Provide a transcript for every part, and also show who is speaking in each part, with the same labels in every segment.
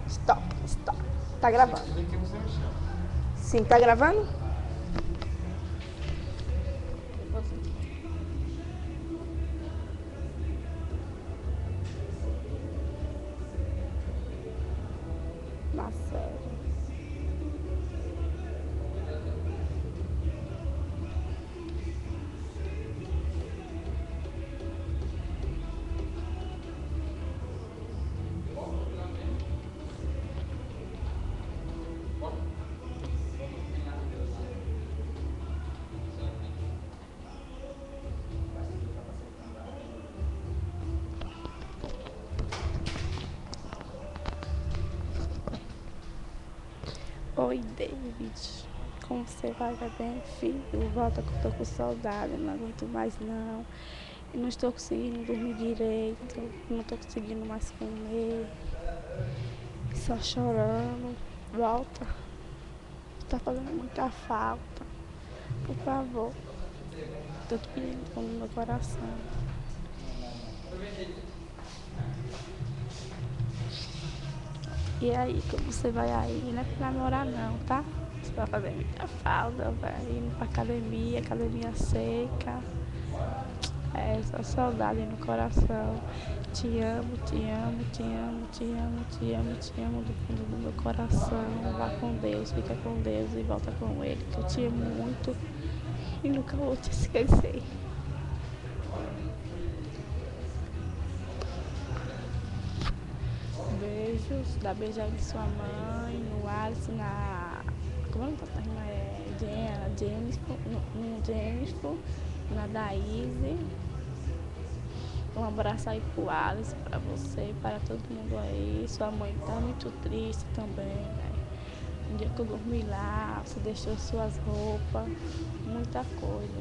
Speaker 1: Stop, stop. Tá gravando. Sim, tá gravando? Na série. Oi, David. Como você vai? Vai bem, filho? Volta que eu tô com saudade, não aguento mais não. Eu não estou conseguindo dormir direito, não estou conseguindo mais comer. Só chorando. Volta. Tá fazendo muita falta. Por favor. Tô te pedindo com o meu coração. E aí, como você vai aí? Não é pra namorar não, tá? Você vai fazer muita falta, vai indo pra academia, academia seca. É, só saudade no coração. Te amo, te amo, te amo, te amo, te amo, te amo do fundo do meu coração. Vá com Deus, fica com Deus e volta com Ele, que eu te amo muito e nunca vou te esquecer. Beijos, dá beijo aí de sua mãe, no Alisson, na. Como é que tá? Jennifer, no Jennifer, na Daíse. Um abraço aí pro Alisson, pra você, para todo mundo aí. Sua mãe tá muito triste também, né? Um dia que eu dormi lá, você deixou suas roupas, muita coisa.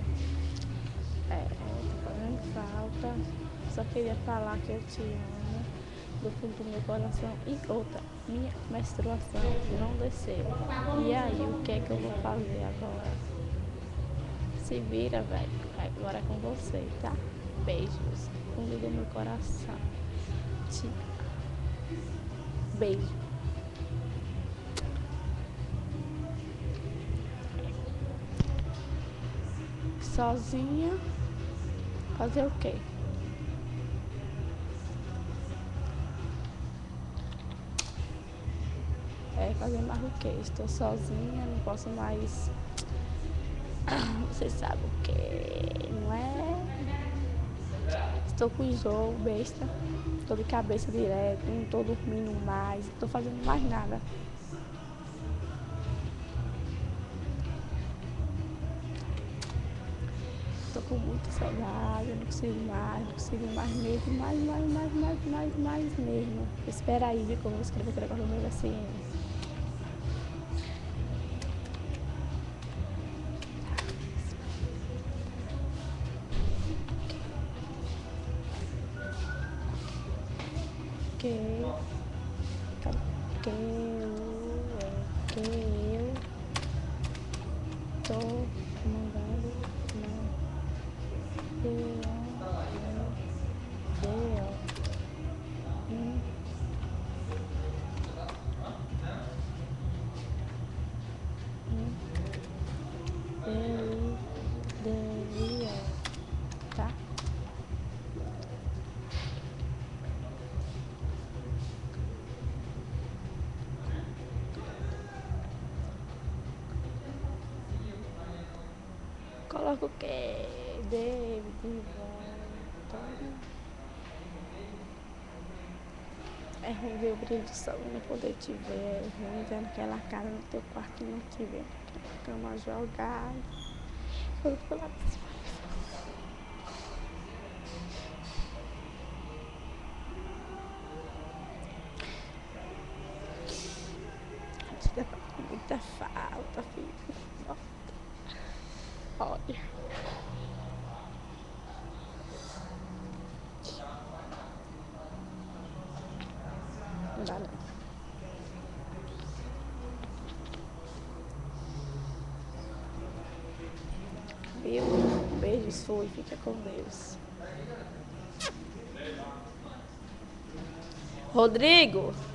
Speaker 1: Tá fazendo falta. Só queria falar que eu te amo do fundo do meu coração. E outra, minha menstruação não desceu. E aí, o que é que eu vou fazer agora? Se vira, velho. Agora é com você, tá? Beijos. Fundo do meu coração. Te beijo. Sozinha. Fazer o quê? Fazer mais o quê? Estou sozinha, não posso mais. Você sabe o quê? Não é? Estou com enjoo, besta. Estou de cabeça direto, não estou dormindo mais, não estou fazendo mais nada. Estou com muita saudade, não consigo mais mesmo, mais mesmo. Espera aí, viu, que eu vou escrever aquele negócio no meu assim. Que eu tô mandando tá? Coloca o que? David de volta. É ruim ver o brilho do sol e não poder te ver. É ruim ver aquela cara no teu quarto e não te ver. Cama jogada. Eu tô lá pra cima. Te dá muita falta, filho. Olha. Não dá não. Viu? Beijos, fui, fica com Deus. Rodrigo!